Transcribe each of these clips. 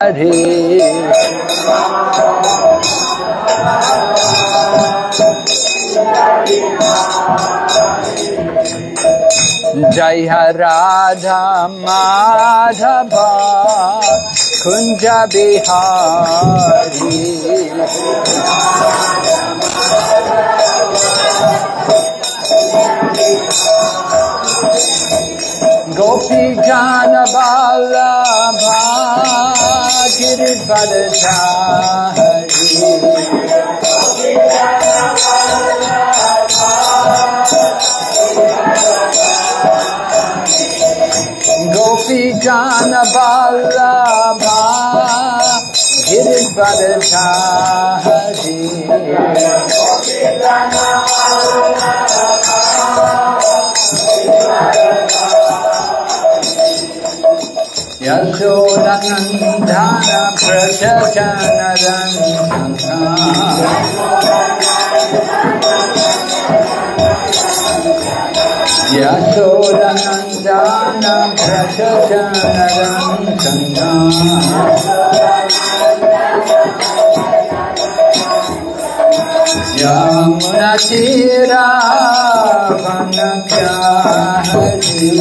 Hare Jaya Radha Madhava Kunja Bihari Gopi Jana Vallabha Giridvaradhari Gopi Jana Vallabha Giridvaradhari Yashodanandana Prachachanarantana Yashodanandana Prachachanarantana Yamunatira Vanakyahari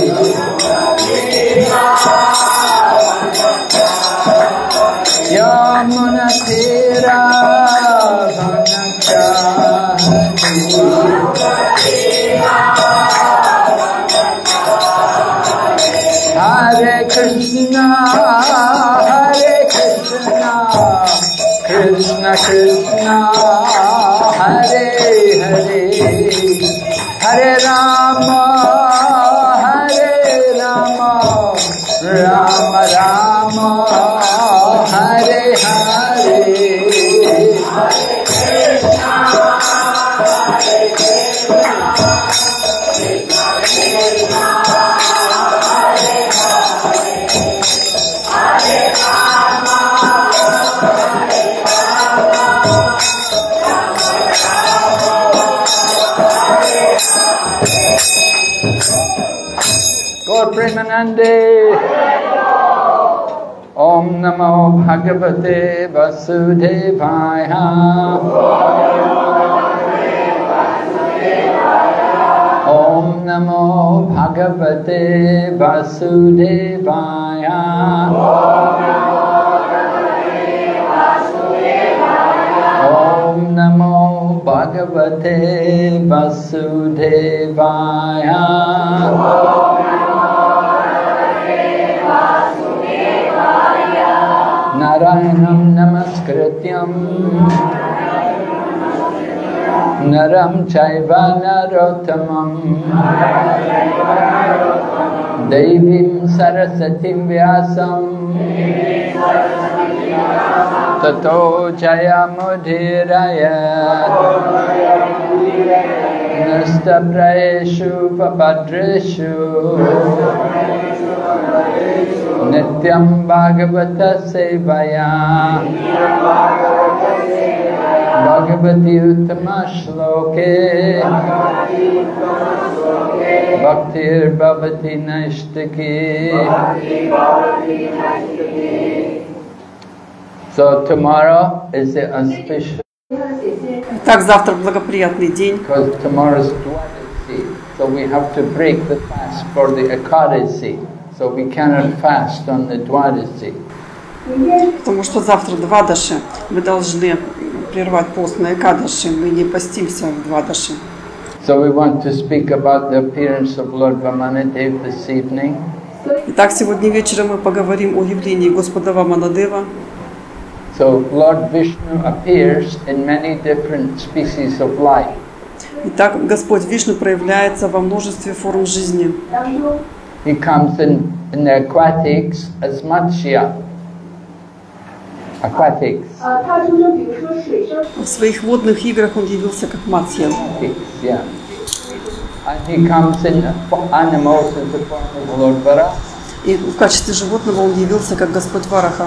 Yamunatira Vanakyahari Hare Krishna Krishna Krishna Hare Hare Hare Rama Rama Rama Hare Hare Gaur Premanande Om Namo Bhagavate Vasudevaya Om Namo Bhagavate Vasudevaya Om Namo Bhagavate Vasudevaya Narayanam Namaskrityam Naram Chaiva Narottamam Devim Sarasatim Vyasam Tato Jayamudhirayat Nastabrayeshu Papadreshu Nityam Bhagavata Sevaya Bhagavati Uttama Shloke Bhaktir Bhavati Naishtaki. So tomorrow is the auspicious. Так, завтра благоприятный день. Because tomorrow is Dwadasi, so we have to break the fast for the Ekadasi. So we cannot fast on the Dwadasi. Потому что завтра Двадаши. Мы должны прервать пост на Экадаши. Мы не постимся в Двадаши. So we want to speak about the appearance of Lord Vamanadev this evening. Итак, сегодня вечером мы поговорим о явлении Господа Ваманадева. So Lord Vishnu appears in many different species of life. Итак, Господь Вишну проявляется во множестве форм жизни. He comes in the aquatics as Matsya. Aquatics. В своих водных играх он явился как Матсья. Yeah. And he comes in animals in the form of Lord Varaha. И в качестве животного он явился как Господь Вараха.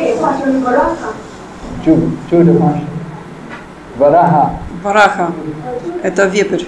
Varaha. Вараха – это вепрь.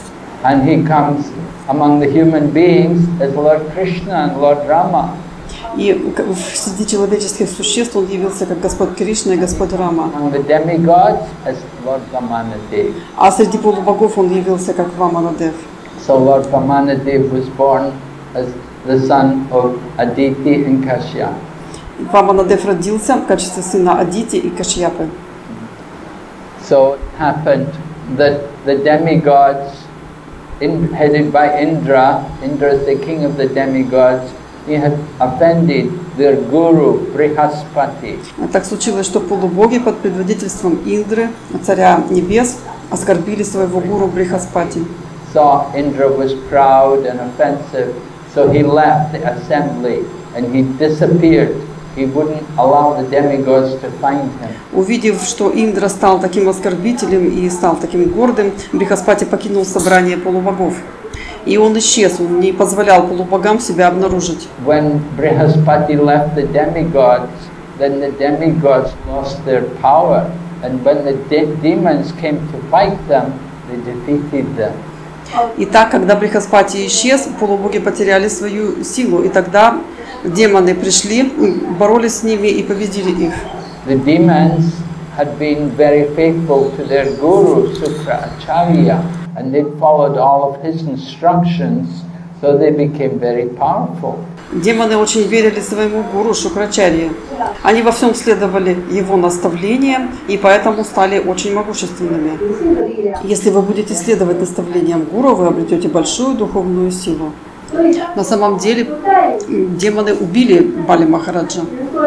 And he comes among the human beings as Lord Krishna and Lord Rama. И среди человеческих существ он явился как Господь Кришна и Господь Рама. Among the demigods as Lord Vamanadev. А среди полубогов он явился как Ваманадев. So Lord Vamanadev was born as the son of Aditi and Kashyap. Ваманадев родился в качестве сына Адити и Кашьяпы. So it happened that the demigods, headed by Indra, Indra is the king of the demigods, he had offended their guru Brihaspati. Так случилось, что полубоги под предводительством Индры, царя небес, оскорбили своего гуру Брихаспати. So Indra was proud and offensive, so he left the assembly and he disappeared. He wouldn't allow the demigods to find him. Увидев, что Индра стал таким оскорбителем и стал таким гордым, Брихаспати покинул собрание полубогов. И он исчез, он не позволял полубогам себя обнаружить. When Brihaspati left the demigods, then the demigods lost their power. And when the demons came to fight them, they defeated them. И так, когда Брихаспати исчез, полубоги потеряли свою силу. И тогда демоны пришли, боролись с ними и победили их. The demons had been very faithful to their guru, Sukracharya, and they followed all of his instructions, so they became very powerful. Демоны очень верили своему гуру Шукрачарье. Они во всем следовали его наставлениям и поэтому стали очень могущественными. Если вы будете следовать наставлениям гуру, вы обретете большую духовную силу. На самом деле демоны убили Бали Махараджа.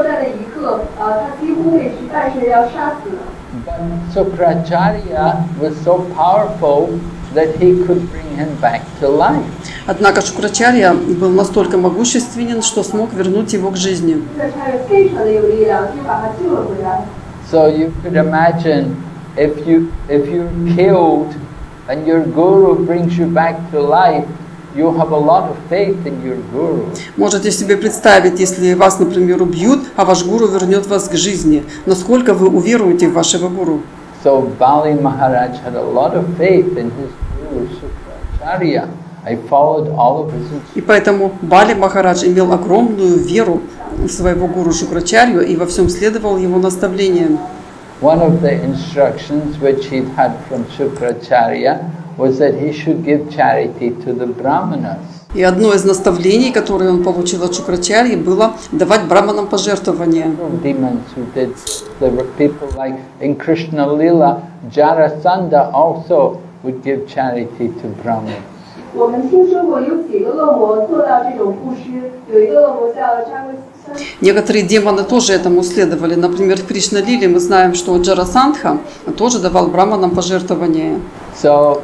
But Sukracharya was so powerful that he could bring him back to life. Однако Шукрачарья был настолько могущественен, что смог вернуть его к жизни. So you could imagine if you're killed and your guru brings you back to life, you have a lot of faith in your guru. Можете себе представить, если вас, например, убьют, а ваш гуру вернет вас к жизни. Насколько вы уверуете в вашего гуру? So Bali Maharaj had a lot of faith in his guru Sukracharya. I followed all of his instructions. И поэтому Бали Махарадж имел огромную веру в своего гуру Шукрачарью и во всем следовал его наставлениям. One of the instructions which he'd had from Sukracharya was that he should give charity to the brahmanas. И одно из наставлений, которое он получил от Шукрачарьи, было давать браманам пожертвования. Demons who did, there were people like in Krishna Lila, Jarasandha also would give charity to brahmanas. 我们听说过有几个恶魔做到这种布施，有一个恶魔叫扎维斯。 Некоторые демоны тоже этому следовали. Например, в Кришна-лиле мы знаем, что Джарасандха тоже давал браманам пожертвования. So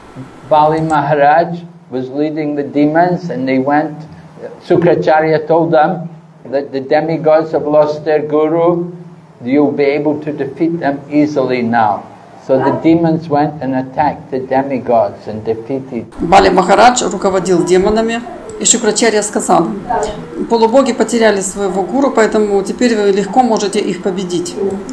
Bali Maharaj was leading the demons and they went, Sukracharya told them that the demigods have lost their guru, you'll be able to defeat them easily now. So the demons went and attacked the demigods and defeated. Бали Махарадж руководил демонами, и Шукрачарья сказал: полубоги потеряли своего гуру, поэтому теперь вы легко можете их победить.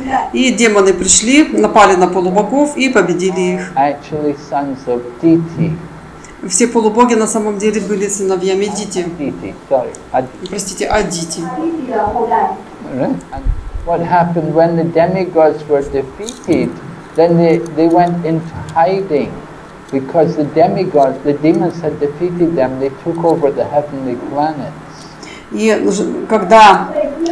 И демоны пришли, напали на полубогов и победили их. Actually sons of Diti. Все полубоги на самом деле были сыновьями Дити. Diti, sorry. Простите, Адити. 弟弟的后代。 Right? And what happened when the demigods were defeated, then they went into hiding because the demigods, the demons had defeated them, they took over the heavenly planets. И когда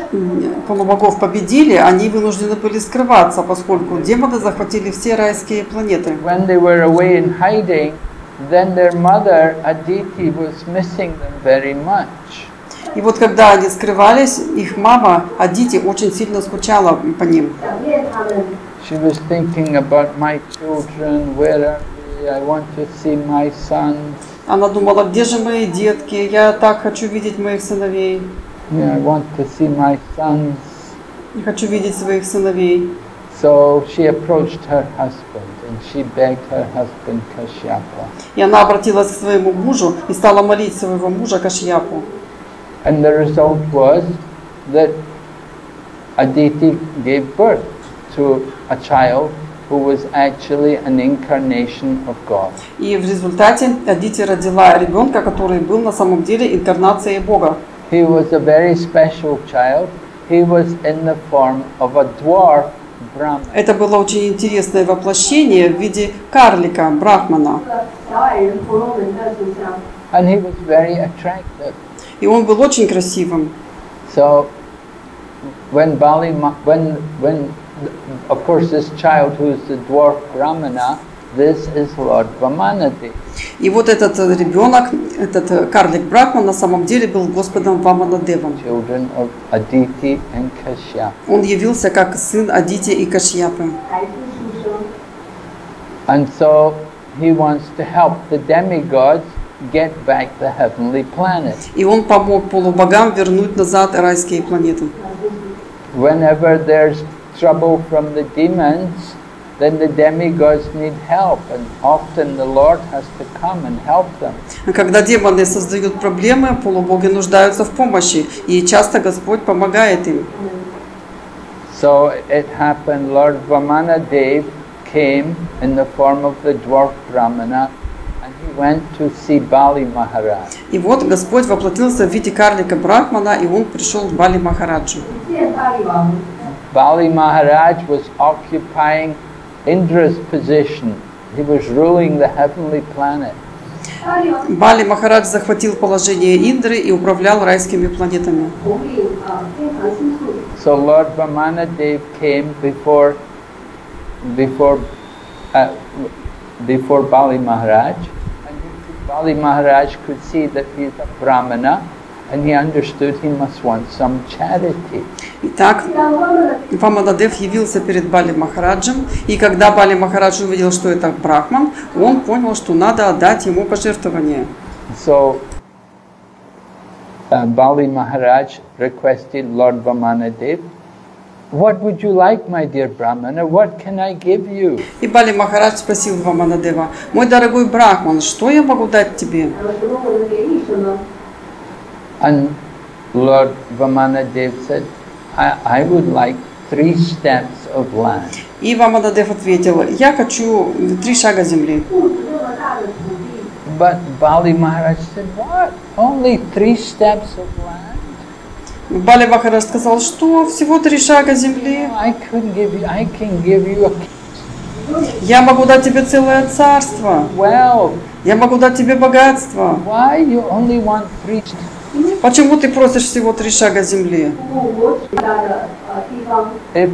полубогов победили, они вынуждены были скрываться, поскольку демоны захватили все райские планеты. When they were away in hiding, then their mother, Aditi, was missing them very much. И вот когда они скрывались, их мама Адити очень сильно скучала по ним. 想念他们。 She was thinking about my children, where are they? I want to see my sons. Она думала, где же мои детки? Я так хочу видеть моих сыновей. Yeah, I want to see my sons. Я хочу видеть своих сыновей. So she approached her husband and she begged her husband Kashyapa. И она обратилась к своему мужу и стала молить своего мужа Кашьяпу. And the result was that Aditi gave birth to a child who was actually an incarnation of God. И в результате Адити родила ребенка, который был на самом деле инкарнацией Бога. he was a very special child. He was in the form of a dwarf Brahman. Это было очень интересное воплощение в виде карлика, брахмана. 小矮人婆罗门的形象。 And he was very attractive. И он был очень красивым. So when of course this child who is the dwarf Brahmana, this is Lord Vamanadeva. И вот этот ребенок, этот карлик Брахман, на самом деле был Господом Ваманадевом. Children of Aditi and Kashyap. Он явился как сын Адити и Кашьяпы. 孩子出生， And so he wants to help the demigods get back the heavenly planet. И он помог полубогам вернуть назад райские планеты. Whenever there's trouble from the demons, then the demigods need help, and often the Lord has to come and help them. Когда демоны создают проблемы, полубоги нуждаются в помощи, и часто Господь помогает им. So it happened, Lord Vamanadev came in the form of the dwarf Brahmana, and he went to see Bali Maharaj. И вот Господь воплотился в виде карлика Брахмана, и он пришел к Бали Махараджу. 见巴利王。 Bali Maharaj was occupying Indra's position. He was ruling the heavenly planet. 巴利王 Бали Махарадж захватил положение Индры и управлял райскими планетами. 统领天堂星宿。 So Lord Vamanadev came before Bali Maharaj, and Bali Maharaj could see that he's a Brahmana, and he understood he must want some charity. Итак, 当他们的 Ваманадев явился перед Бали Махараджем, и когда Бали Махарадж увидел, что это Брахман, он понял, что надо отдать ему пожертвование. So Bali Maharaj requested Lord Vamanadev, "What would you like, my dear Brahmana? What can I give you?" И Бали Махарадж спросил Ваманадева: «Мой дорогой Брахман, что я могу дать тебе?» 什么我能给你什么？ And Lord Vamanadev said, I would like 3 steps of land. И Ваманадев ответил: «Я хочу 3 шага земли». 不止这么大的土地， But Bali Maharaj said, what? Only 3 steps of land? Бали Махарадж сказал: «Что? Всего 3 шага земли? I can give you a Я могу дать тебе целое царство. wealth. Я могу дать тебе богатство. Why you only want 3 steps? Почему ты просишь всего 3 шага земли?» 我最大的地方。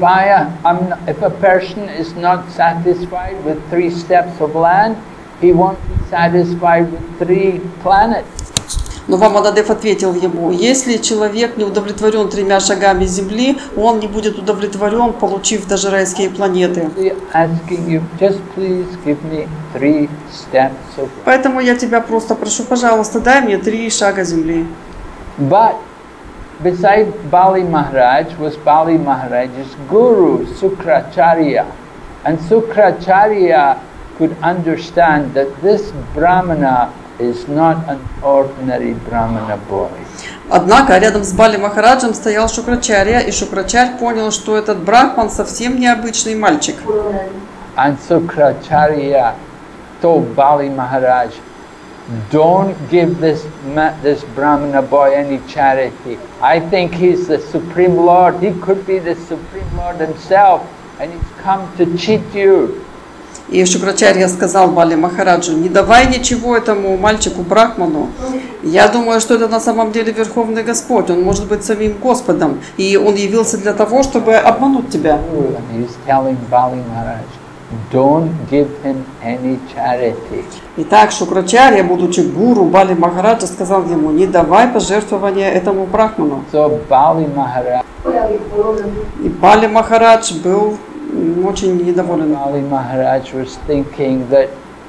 If a person is not satisfied with 3 steps of land, he won't be satisfied with 3 planets. Но Ваманадев ответил ему: «Если человек не удовлетворен 3 шагами земли, он не будет удовлетворен, получив даже райские планеты. Asking you, just please give me 3 steps of land. Поэтому я тебя просто прошу, пожалуйста, дай мне 3 шага земли». But beside Bali Maharaj was Bali Maharaj's guru, Sukracharya. And Sukracharya could understand that this Brahmana is not an ordinary Brahmana boy. Однако рядом с Бали Махараджем стоял Шукрачарья, и Шукрачарь понял, что этот Брахман совсем необычный мальчик. And Sukracharya told Bali Maharaj, don't give this Brahmana boy any charity. I think he's the Supreme Lord. He could be the Supreme Lord himself, and he's come to cheat you. И Шукрачарья сказал Бали Махараджу: «Не давай ничего этому мальчику Брахману. Я думаю, что это на самом деле Верховный Господь. Он может быть самим Господом. И он явился для того, чтобы обмануть тебя». And he's telling Bali Maharaj, don't give him any charity. Итак, Шукрачарья, будучи гуру Бали Махараджа, сказал ему: «Не давай пожертвования этому Брахману». So Bali Maharaj, 不要给婆罗门。 И Бали Махарадж был очень недоволен. Bali Maharaj was thinking that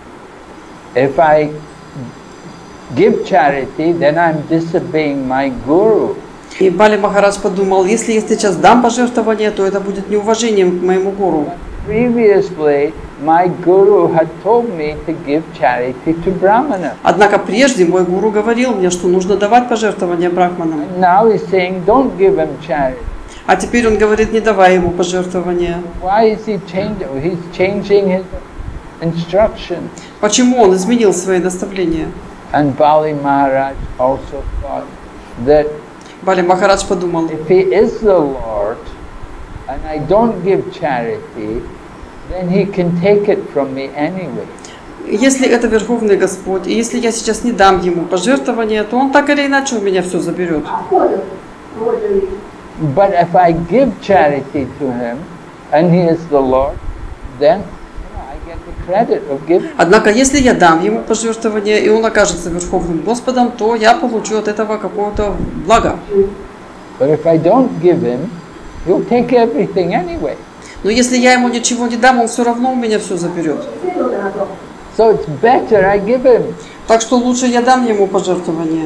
if I give charity, then I'm disobeying my guru. И Бали Махарадж подумал: если я сейчас дам пожертвование, то это будет неуважением к моему гуру. Previously, my guru had told me to give charity to Brahmana. Однако прежде мой гуру говорил мне, что нужно давать пожертвования брахманам. Now he's saying, don't give him charity. А теперь он говорит: не давай ему пожертвования. Why is he changing? He's changing his instruction. Почему он изменил свои наставления? And Bali Maharaj also thought that Бали Махарадж подумал, if he is the Lord and I don't give charity, then he can take it from me anyway. если это Верховный Господь, и если я сейчас не дам ему пожертвования, то он так или иначе у меня все заберет. 或者从我这里 But if I give charity to him and he is the Lord, then I get the credit of giving. Однако, если я дам ему пожертвование, и он окажется Верховным Господом, то я получу от этого какое-то благо. But if I don't give him, he'll take everything anyway. Но если я ему ничего не дам, он все равно у меня все заберет. 这种拿走。 So it's better I give him. Так что лучше я дам ему пожертвование.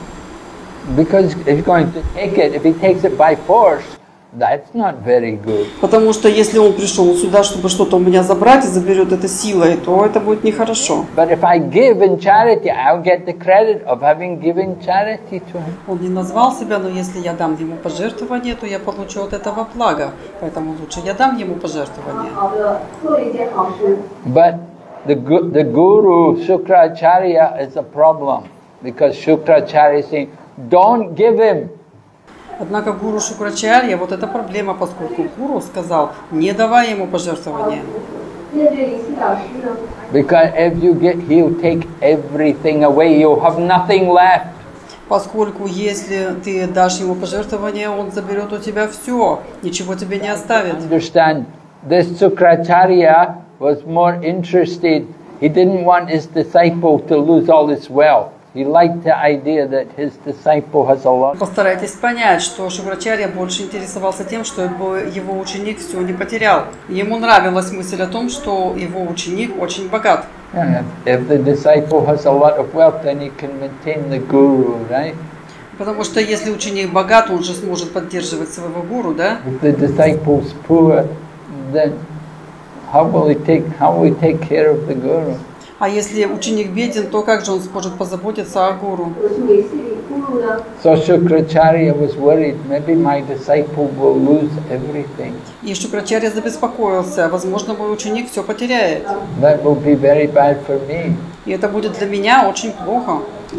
Because if he's going to take it, if he takes it by force, that's not very good. Потому что если он пришел сюда, чтобы что-то у меня забрать и заберет это силой, то это будет нехорошо. But if I give in charity, I'll get the credit of having given charity to him. Он не назвал себя, но если я дам ему пожертвование, то я получу от этого благо. Поэтому лучше я дам ему пожертвование. 好的，做了一件好事。 But the Guru Shukracharya is a problem because Shukracharya is saying, don't give him. Однако гуру Шукрачарья, вот эта проблема, поскольку гуру сказал, не давай ему пожертвования. 面对灵犀导师呢， Because if you get, he'll take everything away. You'll have nothing left. Поскольку если ты дашь ему пожертвование, он заберет у тебя все, ничего тебе не оставит. Understand, this Shukracharya was more interested. He didn't want his disciple to lose all his wealth. He liked the idea that his disciple has a lot. Постарайтесь понять, что Шукрачарья больше интересовался тем, что его ученик все не потерял. Ему нравилась мысль о том, что его ученик очень богат. Yeah, if the disciple has a lot of wealth, then he can maintain the guru, right? Потому что если ученик богат, он же сможет поддерживать своего гуру, да? If the disciple's poor, then how will he take care of the guru? А если ученик беден, то как же он сможет позаботиться о гуру? 我去维系里咕噜呢， So Shukracharya was worried, maybe my disciple will lose everything. И Шукрачарья забеспокоился, возможно, мой ученик все потеряет. That will be very bad for me. И это будет для меня очень плохо.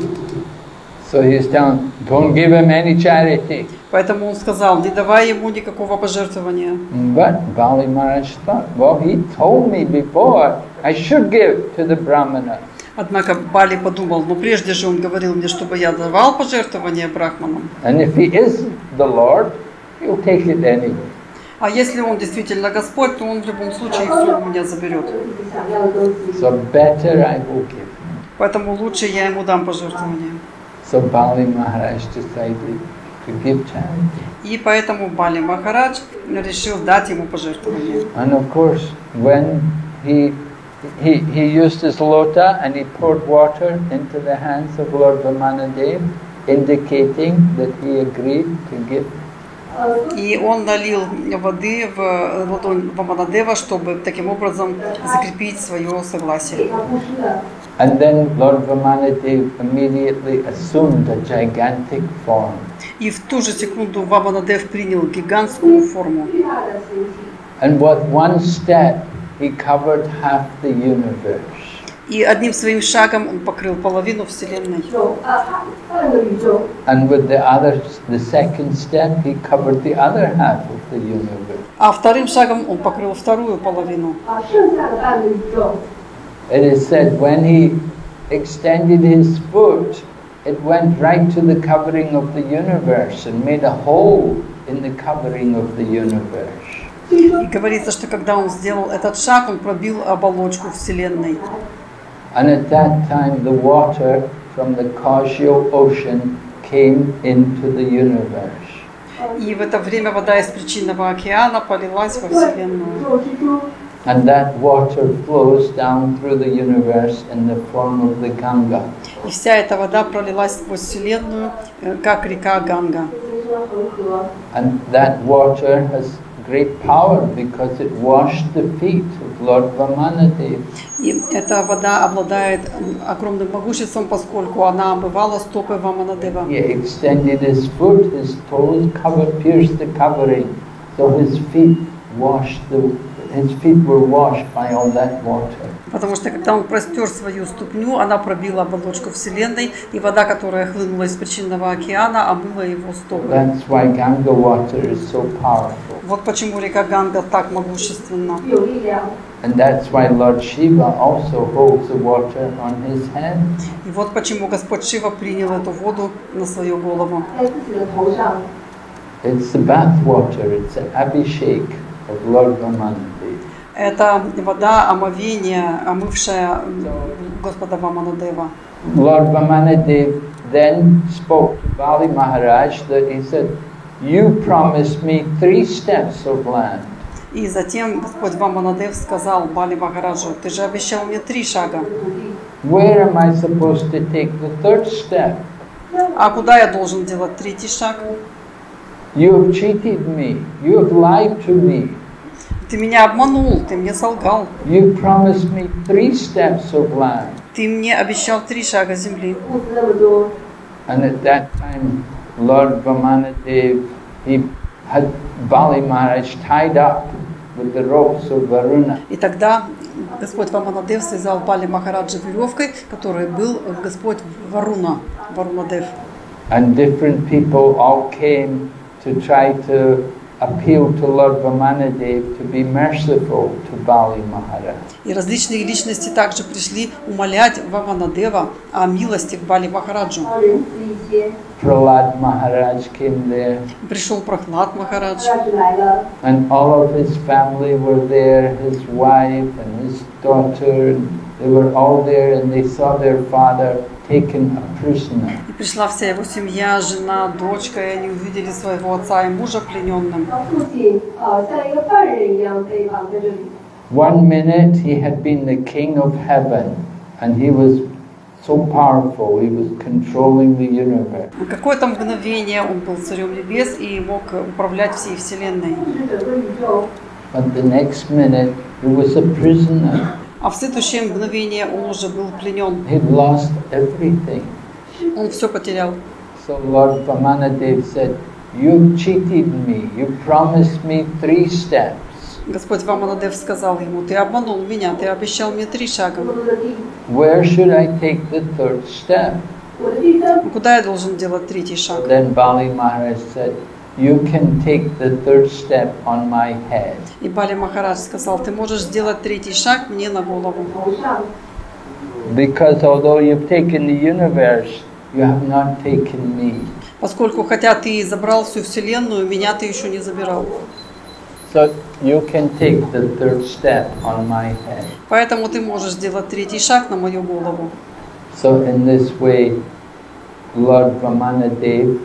So he's telling, don't give him any charity. Поэтому он сказал, не давай ему никакого пожертвования. But Bali Maharaj thought, well, he told me before I should give to the Brahmana. Однако Бали подумал, но прежде же он говорил мне, чтобы я давал пожертвования брахманам. And if he is the Lord, he'll take it anyway. А если он действительно Господь, то он в любом случае все у меня заберет. 自己想要的东西。 So better I will give him. Поэтому лучше я ему дам пожертвования. So Bali Maharaj decided to give charity. И поэтому Бали Махарадж решил дать ему пожертвования. And of course, when he used his lota and he poured water into the hands of Lord Vamanadev, indicating that he agreed to give. И он налил воды в ладонь Ваманадева, чтобы таким образом закрепить свое согласие. 给他布施了， And then Lord Vamanadev immediately assumed a gigantic form. И в ту же секунду Ваманадев принял гигантскую форму. 巨大的形体， And with one step, he covered half the universe. И одним своим шагом он покрыл половину Вселенной. 他半个宇宙， And with the second step, he covered the other half of the universe. А вторым шагом он покрыл вторую половину. 剩下的半个宇宙。 It is said when he extended his foot, it went right to the covering of the universe and made a hole in the covering of the universe. И говорится, что когда он сделал этот шаг, он пробил оболочку Вселенной. And at that time, the water from the causal ocean came into the universe. И в это время вода из причинного океана полилась во 宇 Вселенную. 宙之中， And that water flows down through the universe in the form of the Ganga. И вся эта вода пролилась сквозь Вселенную, как река Ганга. 形成恒河。 And that water has great power because it washed the feet of Lord Vamanadev. И эта вода обладает огромным могуществом, поскольку она омывала стопы Ваманадева. He extended his foot, his toes pierced the covering, so his feet washed his feet were washed by all that water. Потому что когда он простер свою ступню, она пробила оболочку Вселенной, и вода, которая хлынула из причинного океана, омыла его стопы. That's why Ganga water is so powerful. Вот почему река Ганга так могущественна. 有力量。 And that's why Lord Shiva also holds the water on his hand. И вот почему Господь Шива принял эту воду на свою голову. 在自己的头上， It's the bath water, it's the abhishek of Lord Vamanadeva. Это вода омовения, омывшая Господа Ваманадева. Lord Vamanadeva then spoke to Bali Maharaj that he said, "You promised me 3 steps of land." И затем Господь Ваманадев сказал Бали Махараджу: ты же обещал мне 3 шага. Where am I supposed to take the 3rd step? А куда я должен делать 3-й шаг? You have cheated me. You have lied to me. Ты меня обманул, ты мне солгал. You promised me 3 steps of land. Ты мне обещал 3 шага земли. 布施那么多， And at that time, Lord Vamanadeva, he had Bali Maharaj tied up with the ropes of Varuna. И тогда Господь Ваманадев связал Бали Махараджа веревкой, которой был Господь Варуна, Варунадев. And different people all came to try to appeal to Lord Vamanadeva to be merciful to Bali Maharaj. И различные личности также пришли умолять Ваманадева о милости к Бали Махараджу. 然后仁慈一些。 Prahlad Maharaj came there, Пришел Прохлад Махарадж, 要是来了， and all of his family were there, his wife and his daughter, they were all there, and they saw their father taken a prisoner. и пришла вся его семья, жена, дочка, и они увидели своего отца и мужа плененным. 然后父亲像一个犯人一样被绑在这里。 One minute he had been the king of heaven, and he was so powerful, he was controlling the universe. На какое-то мгновение он был царем небес и мог управлять всей вселенной. 是整个宇宙。 But the next minute he was a prisoner. А в следующее мгновение он уже был пленен. He'd lost everything. Он все потерял. So Lord Vamanadeva said, "You cheated me. You promised me 3 steps. Господь Ваманадев сказал ему: ты обманул меня, ты обещал мне 3 шага. 我的第， Where should I take the 3rd step?" 我的第三， Куда я должен делать 3-й шаг? Then Bali Maharaj said, "You can take the 3rd step on my head." И Бали Махарадж сказал: ты можешь сделать 3-й шаг мне на голову. 头上， Because although you've taken the universe, you have not taken me. Поскольку хотя ты и забрал всю вселенную, меня ты еще не забирал. So you can take the 3rd step on my head. Поэтому ты можешь сделать 3-й шаг на мою голову. So in this way, Lord Vamanadeva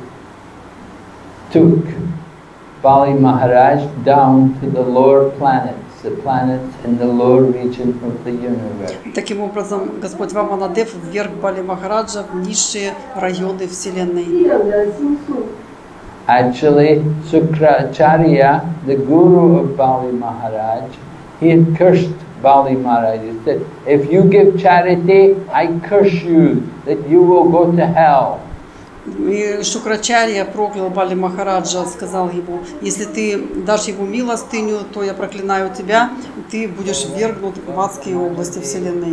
took Bali Maharaj down to the lower planets, the planets in the lower region of the universe. Таким образом, Господь Ваманадев вверг Бали Махараджа в низшие районы вселенной. 低等的星宿。 Actually, Sukracharya, the guru of Bali Maharaj, he had cursed Bali Maharaj. He said, "If you give charity, I curse you, that you will go to hell." И Шукрачарья проклял Бали Махараджа, сказал ему: если ты дашь ему милостыню, то я проклинаю тебя, и ты будешь ввергнут в адские области вселенной.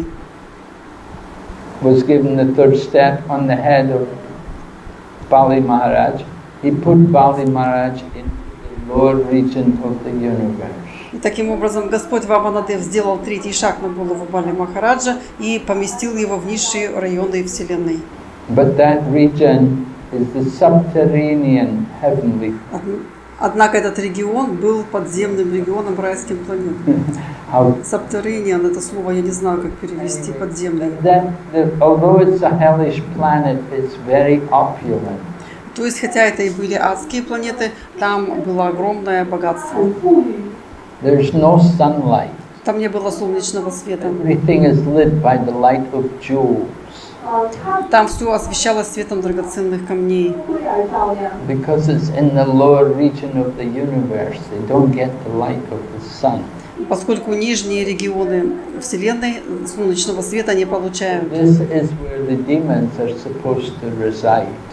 Was given the 3rd step on the head of Bali Maharaj. He put Bali Maharaj into the lower region of the universe. И таким образом Господь Ваманадев сделал 3-й шаг на голову Бали Махараджа и поместил его в низшие районы вселенной. But that region is the subterranean heavenly. Однако этот регион был подземным регионом райским планетам. Сабтериниан — это слово, я не знаю, как перевести, подземный. Although it's a hellish planet, it's very opulent. То есть, хотя это и были адские планеты, там было огромное богатство. 很富裕， There's no sunlight. Там не было солнечного света. Everything is lit by the light of jewels. 它 Там все освещалось светом драгоценных камней. 虽然照亮， Because it's in the lower region of the universe, they don't get the light of the sun. Поскольку нижние регионы Вселенной солнечного света не получают. This is where the demons are supposed to reside.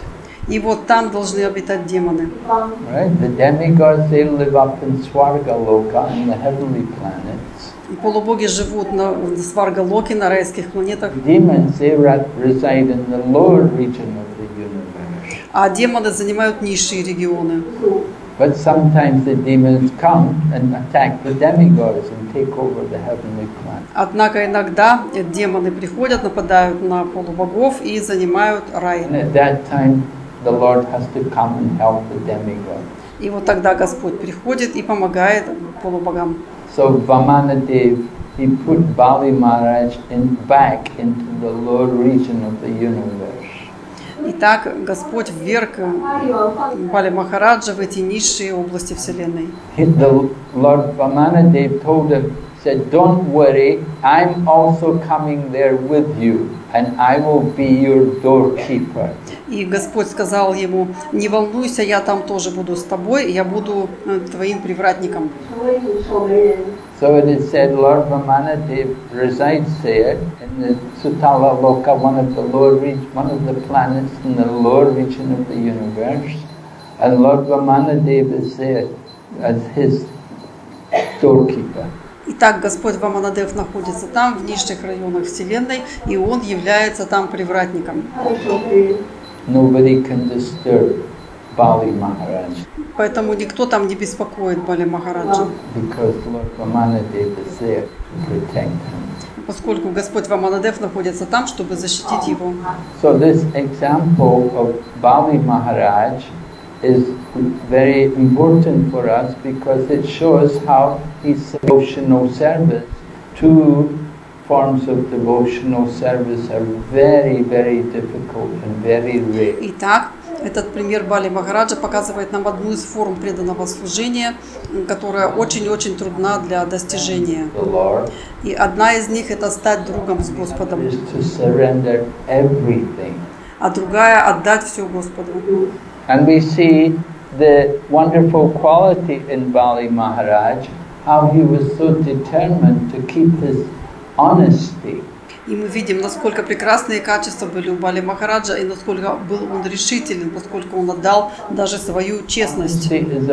И вот там должны обитать демоны. Right? The demigods, they live up in Svargaloka, in the heavenly planets. Полубоги живут на Сваргалоке, на райских планетах, Demons, they reside in the lower region of the universe. а демоны занимают низшие регионы. But sometimes the demons come and attack the demigods and take over the heavenly planet. Однако иногда демоны приходят, нападают на полубогов и занимают рай. And at that time, the Lord has to come and help the demigods. И вот тогда Господь приходит и помогает полубогам. So Vamanadev, he put Bali Maharaj back into the lower region of the universe. Итак, Господь вверг Бали Махараджа в эти низшие области Вселенной. The Lord Vamanadev told him, said, "Don't worry, I'm also coming there with you, and I will be your doorkeeper." И Господь сказал ему: не волнуйся, я там тоже буду с тобой, я буду твоим привратником. So it is said, Lord Vamanadev resides there in the Sutala Loka, one of the planets in the lower region of the universe, and Lord Vamanadev is there as his doorkeeper. Итак, Господь Ваманадев находится там, в нижних районах Вселенной, и Он является там привратником. Nobody can disturb Bali Maharaj. Поэтому никто там не беспокоит Бали Махараджа. Because Lord Vamanadev is there to protect him. Поскольку Господь Ваманадев находится там, чтобы защитить его. So this example of Bali Maharaj is very important for us because it shows how his devotional service, two forms of devotional service are very, very difficult and very rare. Итак, этот пример Бали Махараджа показывает нам одну из форм преданного служения, которая очень-очень трудна для достижения. И одна из них — это стать другом с Господом, а другая — отдать все Господу. And we see the wonderful quality in Bali Maharaj, how he was so determined to keep his honesty. И мы видим, насколько прекрасные качества были у Бали Махараджа, и насколько был он решителен, поскольку он отдал даже свою честность.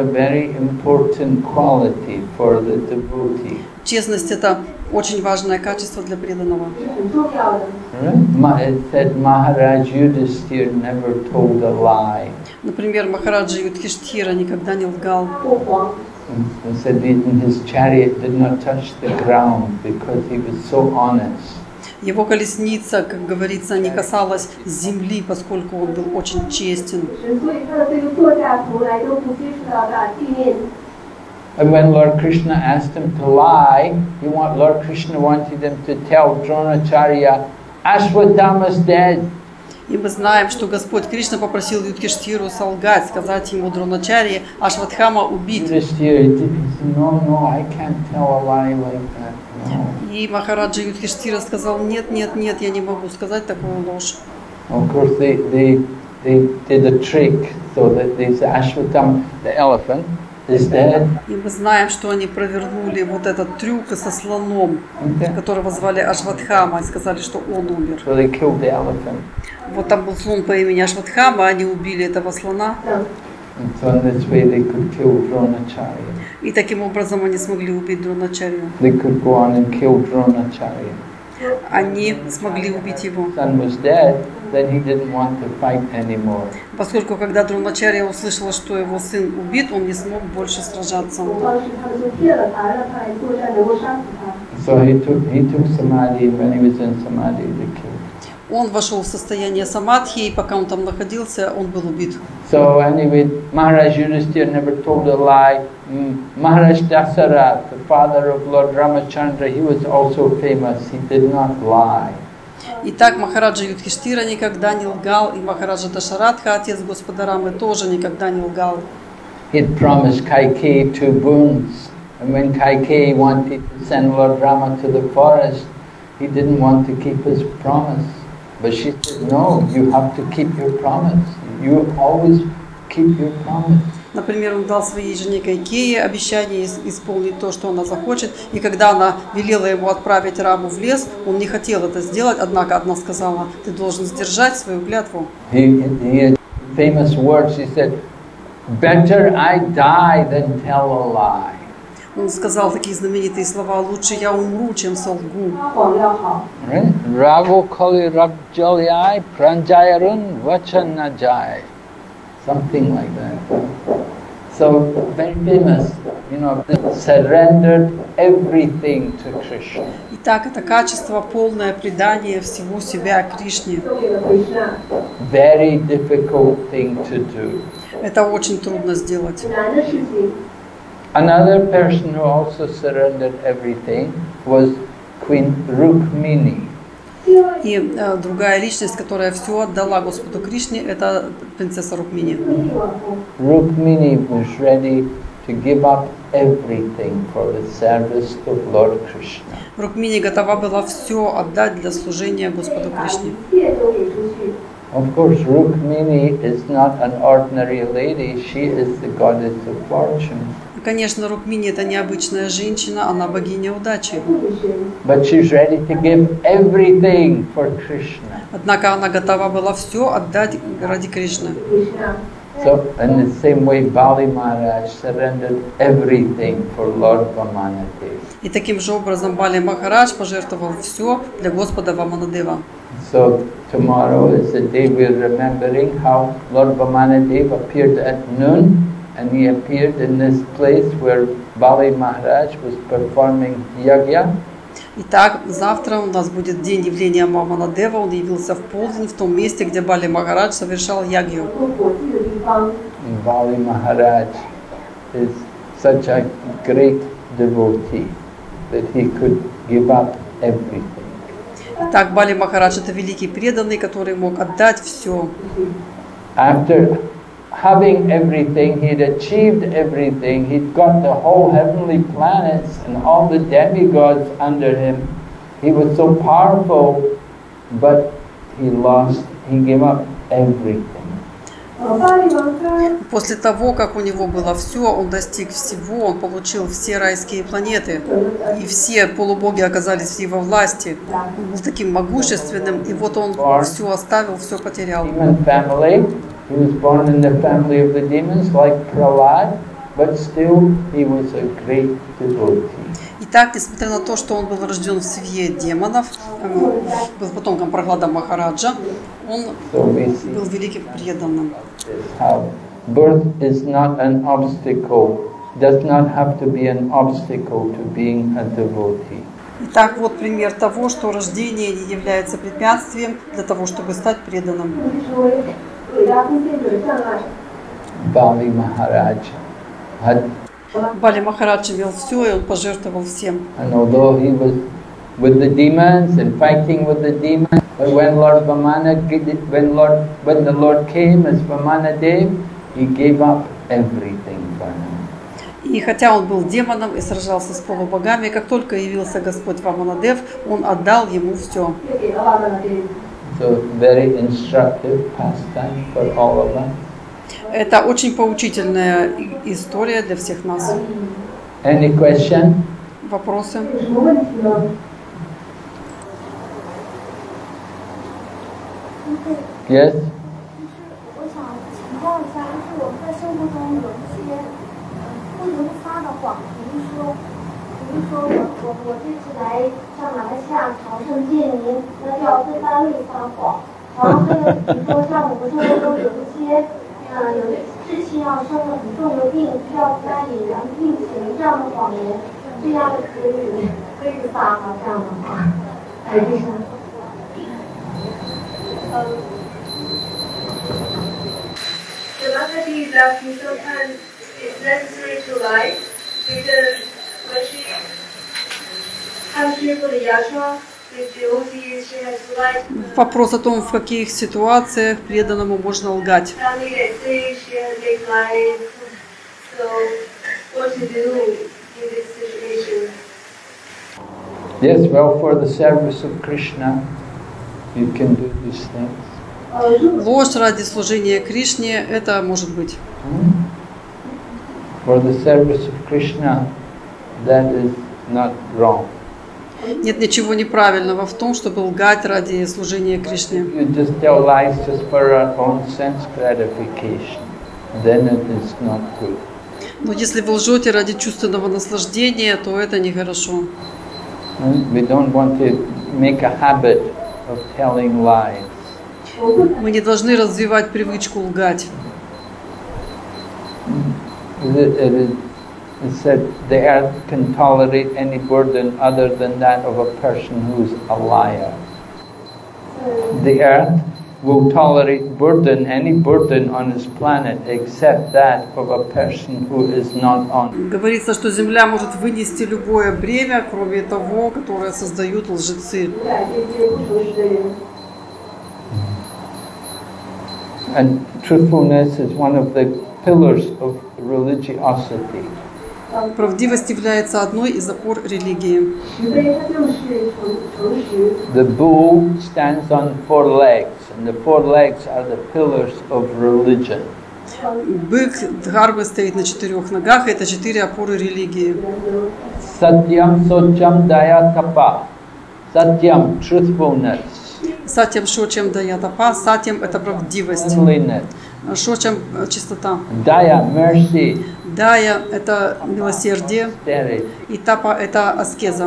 Честность — это очень важное качество для преданного. Например, Махараджа Юдхиштхира никогда не лгал. And said in his chariot did not touch the ground because he was so honest. Его колесница, как говорится, не касалась земли, поскольку он был очень честен. And when Lord Krishna asked him to lie, Lord Krishna wanted him to tell Dronacharya, Ashwatthama's dead. И мы знаем, что Господь Кришна попросил Юдхиштхиру солгать, сказать ему Дроначарье, Ашватхама убит. И Махараджа Юдхиштхира сказал: нет, нет, нет, я не могу сказать такую ложь. Of course, they did a trick so that they said Ashwatthama, the elephant, is dead. И мы знаем, что они провернули вот этот трюк со слоном, которого звали Ашватхама, и сказали, что он умер. So they killed the elephant. Вот там был слон по имени Ашватхама, они убили этого слона. And so in this way they could kill Dronacharya. И таким образом они смогли убить Дроначарью. They could go on and kill Dronacharya. Они смогли убить его. Son was dead, then he didn't want to fight anymore. Поскольку когда Дроначарья услышала, что его сын убит, он не смог больше сражаться. So he took samadhi, and when he was in samadhi, they killed. Он вошел в состояние самадхи, и пока он там находился, он был убит. So anyway, Maharaj Yudhishthira never told a lie. Maharaj Dasarath, the father of Lord Ramachandra, he was also famous. He did not lie. Итак, Махараджа Юдхиштхира никогда не лгал, и Махараджа Дашаратха, отец Господа Рамы, тоже никогда не лгал. He had promised Kaikeyi 2 boons, and when Kaikeyi wanted to send Lord Rama to the forest, he didn't want to keep his promise. But she said, no, you have to keep your promise. You always keep your promise. Например, он дал своей жене Кайкее обещание исполнить то, что она захочет. И когда она велела ему отправить Раму в лес, он не хотел это сделать, однако она сказала: ты должен сдержать свою клятву. He famous words. He said, "Better I die than tell a lie." Он сказал такие знаменитые слова: «Лучше я умру, чем солгу». 撒谎要好。 Right? Rago kali ragjalyai pranjayarun vachanajai. Something like that. So very famous, you know, surrendered everything to Krishna. Итак, это качество, полное предание всего себя Кришне. 送给了回向， Very difficult thing to do. Это очень трудно сделать. 难的事情。 Another person who also surrendered everything was Queen Rukmini. 第二， И другая личность, которая все отдала Господу Кришне, это принцесса Рукмини. 为帝王宫， Rukmini was ready to give up everything for the service of Lord Krishna. Рукмини готова была все отдать для служения Господу 把 Кришне. 一切都给出去。 Of course, Rukmini is not an ordinary lady, she is the goddess of fortune. Конечно, Рукмини это необычная женщина, она богиня удачи. 不只是 But she's ready to give everything for Krishna. Однако она готова была все отдать ради Кришны. 回向。 So, in the same way, Bali Maharaj surrendered everything for Lord Vamanadev. И таким же образом Бали Махарадж пожертвовал все для Господа Ваманадева. So, tomorrow is the day we're remembering how Lord Vamanadev appeared at noon, and he appeared in this place where Bali Maharaj was performing yagya. Итак, завтра у нас будет день явления Ваманадева. Он явился в полдень в том месте, где Бали Махарадж совершал ягью. 做火祭的地方， And Bali Maharaj is such a great devotee that he could give up everything. Итак, Бали Махарадж это великий преданный, который мог отдать все. After having everything, he'd achieved everything, he'd got the whole heavenly planets and all the demigods under him. He was so powerful, but he gave up everything. 巴黎王他 После того, как у него было все, он достиг всего, он получил все райские планеты. И все полубоги оказались в его власти. Он был таким могущественным, и вот он все оставил, все потерял. Demon family, he was born in the family of the demons like Prahlad, but still he was a great devotee. Итак, несмотря на то, что он был рожден в семье демонов, был потомком Прахлада Махараджа, он So we see был великим преданным. is how birth is not an obstacle, does not have to be an obstacle to being a devotee. Итак, вот пример того, что рождение не является препятствием для того, чтобы стать преданным. 成为伟大贡献者的障碍。 Bali Maharaj had, Бали Махарадж имел все, и он пожертвовал всем. and although he was with the demons and fighting with the demons, but when the Lord came as Vamanadev, he gave up everything for him. И хотя он был демоном и сражался с полубогами, как только явился Господь Ваманадев, он отдал ему все. 又给了巴巴的这 So very instructive pastime for all of us. Это очень поучительная история для всех нас. Any question? Вопросы? 有什么问题呢？ Yes? 我想请教一下，就是我们在生活中有一些不能发的谎，比如说我这次来上马来西亚朝圣见您，那就要对单位撒谎。然后还有比如说像我们生活中有一些有之前要生了很重的病，需要家里人病情这样的谎言，这样的可以撒吗？这样的话，还是？ The Mahadi is asking sometimes it's necessary to lie because when she comes here for the yatra, the devotees, she has to lie to the Вопрос о том, в каких ситуациях преданному можно лгать. family that say she has big lies. So what to do in this situation? Yes, well, for the service of Krishna, you can do these things. Ложь ради служения Кришне – это может быть. For the service of Krishna, that is not wrong. Нет ничего неправильного в том, чтобы лгать ради служения Кришне. You just tell lies just for our own sense gratification. Then it is not good. Но если вы лжете ради чувственного наслаждения, то это нехорошо. We don't want to make a habit of telling lies. Мы не должны развивать привычку лгать. It said the earth can tolerate any burden other than that of a person who's a liar. The earth will tolerate any burden on this planet except that of a person who is not on. Говорится, что Земля может вынести любое бремя, кроме того, которое создают лжецы. And truthfulness is one of the pillars of religiosity. Правдивость является одной из опор религии. The bull stands on 4 legs, and the 4 legs are the pillars of religion. Бык Дхармы стоит на 4 ногах, и это 4 опоры религии. Satyam, Socham, Daya, Tapa. Satyam, truthfulness. Сатьям, шочам, дая, тапа. Сатьям – это правдивость. Cleanliness. Шочам – чистота. Daya, mercy. Дая – это милосердие. Austerity. И тапа – это аскеза.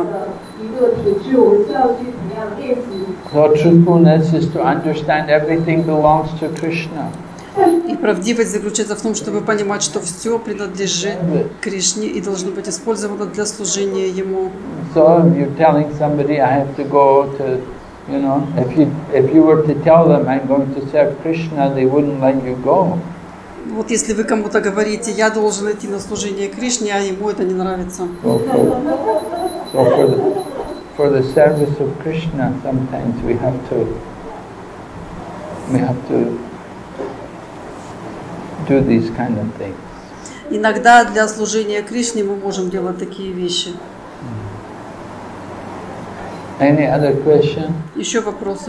So truthfulness is to understand everything belongs to Krishna. И правдивость заключается в том, чтобы понимать, что все принадлежит Кришне и должно быть использовано для служения Ему. So you're telling somebody, I have to go to, you know, if you were to tell them I'm going to serve Krishna, they wouldn't let you go. Вот если вы кому-то говорите, я должен идти на служение Кришне, а ему это не нравится. So for the service of Krishna, sometimes we have to do these kind of things. Иногда для служения Кришне мы можем делать такие вещи. Any other question? Еще вопросы?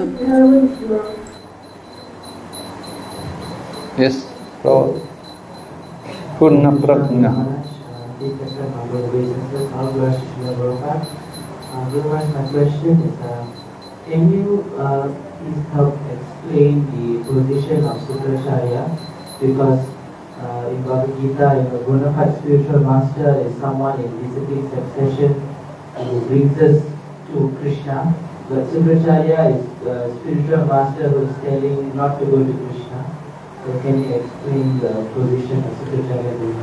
Yes. So, Purna Prajna. My question is, can you please help explain the position of Sukracharya? Because in Bhagavad Gita, a bona fide spiritual master is someone in discipline succession who brings us to Krishna. But Sukracharya is a spiritual master who is telling not to go to Krishna. So can you explain the position of Sukracharya?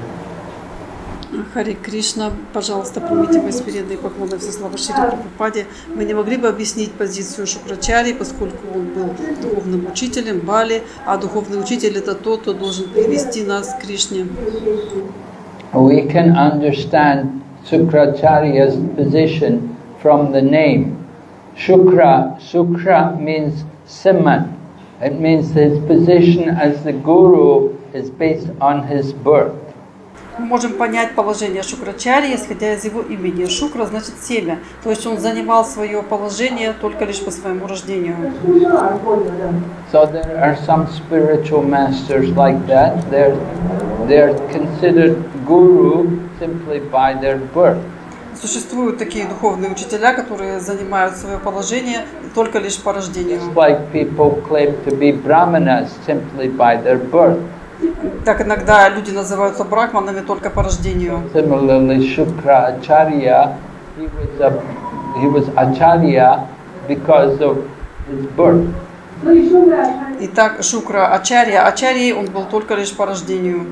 Харе Кришна, пожалуйста, примите мои смиренные поклоны, все слава Шри Прабхупаде. Вы не могли бы объяснить позицию Шукрачари, поскольку он был духовным учителем Бали, а духовный учитель это тот, кто должен привести нас к Кришне. We can understand Sukracharya's position from the name. Shukra means Siman. It means his position as the Guru is based on his birth. Мы можем понять положение Шукрачарьи, исходя из его имени. Шукра значит семя, то есть он занимал свое положение только лишь по своему рождению. So there are some spiritual masters like that. They're considered guru simply by their birth. Существуют такие духовные учителя, которые занимают свое положение только лишь по рождению. It's like people claim to be brahmanas simply by their birth. Так иногда люди называются брахманами только по рождению. Similarly, Shukra Acharya, he was Acharya because of his birth. Итак, Шукра Ачарья, Ачарьей он был только лишь по рождению.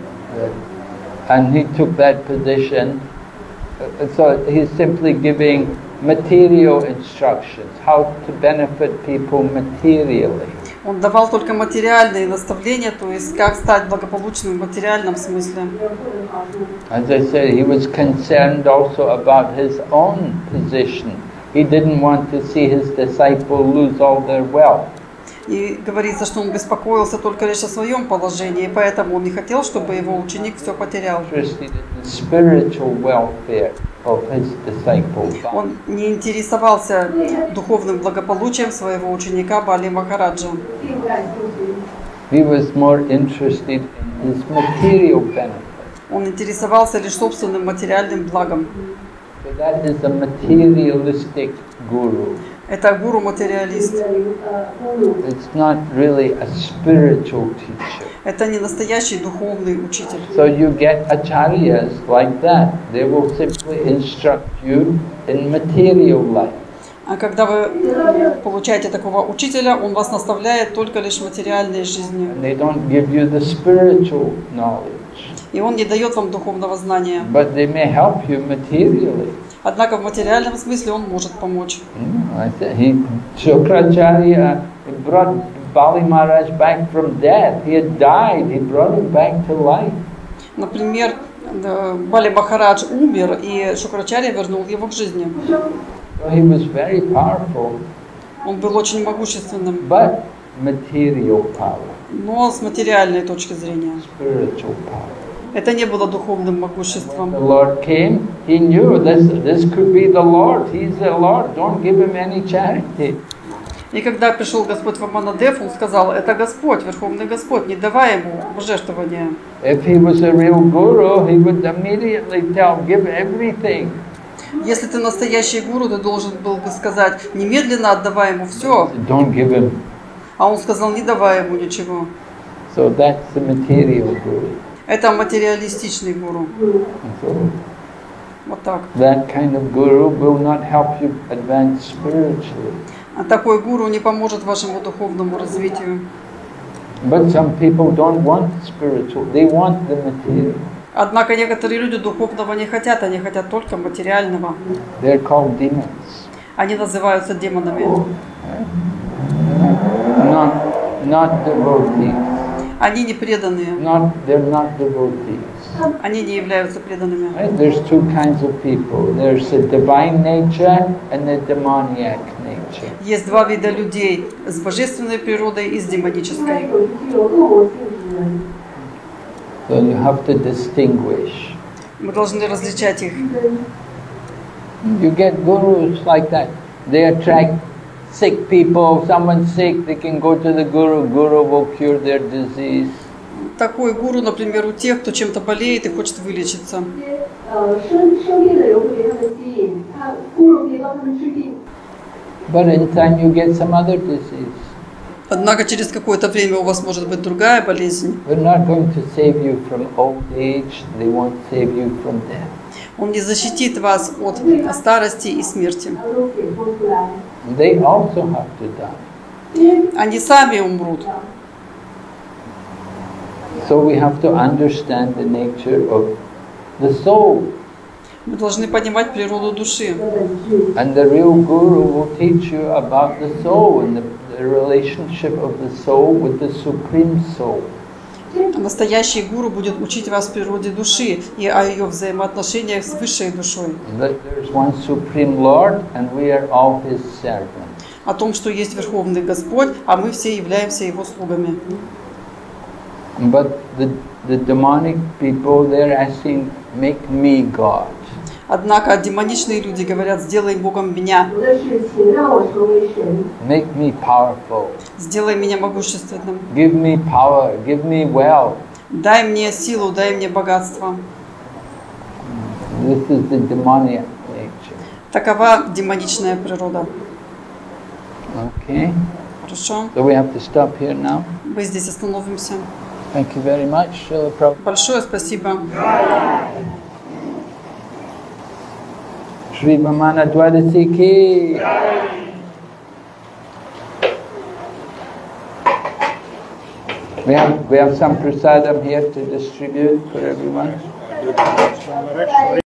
And he took that position. So he's simply giving material instructions, how to benefit people materially. Он давал только материальные наставления, то есть как стать благополучным в материальном смысле. As I said, he was concerned also about his own position. He didn't want to see his disciple lose all their wealth. И говорится, что он беспокоился только лишь о своем положении, поэтому он не хотел, чтобы его ученик все потерял. Он не интересовался духовным благополучием своего ученика Бали Махараджа. Он интересовался лишь собственным материальным благом. So that is a materialistic guru. Это гуру-материалист. It's not really a spiritual teacher. Это не настоящий духовный учитель. So you get acharyas like that. They will simply instruct you in material life. А когда вы получаете такого учителя, он вас наставляет только лишь в материальной жизни. And they don't give you the spiritual knowledge. И он не дает вам духовного знания. But they may help you materially. Однако в материальном смысле он может помочь. Shukracharya brought Bali Maharaj back from death. He had died. He brought him back to life. Например, Бали Махарадж умер, и Шукрачарья вернул его к жизни. So he was very powerful. Он был очень могущественным, But material power, но с материальной точки зрения. spiritual power. Это не было духовным The могуществом. Lord came, he knew this could be the Lord. He's the Lord. Don't give him any charity. И когда пришел Господь Ваманадев, он сказал, это Господь, Верховный Господь, не давай ему пожертвования. If he was a real guru, he would immediately give everything. Если ты настоящий гуру, ты должен был бы сказать, немедленно отдавай ему все. Don't give him. А он сказал, не давай ему ничего. So that's the material guru. Это материалистичный гуру. So Вот так. that kind of guru will not help you advance spiritually. А такой гуру не поможет вашему духовному развитию. But some people don't want spiritual. They want the material. Однако некоторые люди духовного не хотят, они хотят только материального. They're called demons. Они называются демонами. Not devotees. Они не преданные. They're not devotees. Они не являются преданными. Right? There's two kinds of people. There's the divine nature and the demoniac nature. Есть два вида людей, с божественной природой и с демонической. So you have to distinguish. Мы должны различать их. You get gurus like that. They attract sick people. If someone's sick, they can go to the guru. Guru will cure their disease. Такой гуру, например, у тех, кто чем-то болеет и хочет вылечиться. But in time you get some other disease. Однако через какое-то время у вас может быть другая болезнь. They're not going to save you from old age. They won't save you from death. Он не защитит вас от старости и смерти. They also have to die. Они сами умрут. So we have to understand the nature of the soul. Мы должны понимать природу души. And the real guru will teach you about the soul and the relationship of the soul with the supreme soul. Настоящий гуру будет учить вас природе души и о ее взаимоотношениях с высшей душой. That there's one supreme Lord and we are all his servants. О том, что есть Верховный Господь, а мы все являемся Его слугами. But the demonic people, they're asking, make me God. Однако демоничные люди говорят, сделай Богом меня, Make me powerful. сделай меня могущественным, Give me power. Give me wealth. дай мне силу, дай мне богатство. This is the demonic nature. Такова демоничная природа. Okay? Хорошо? So we have to stop here now. Мы здесь остановимся. Thank you very much, Srila Prabhupada. Большое спасибо. Shri Vamana Dwadasi ki. We have some prasadam here to distribute for everyone.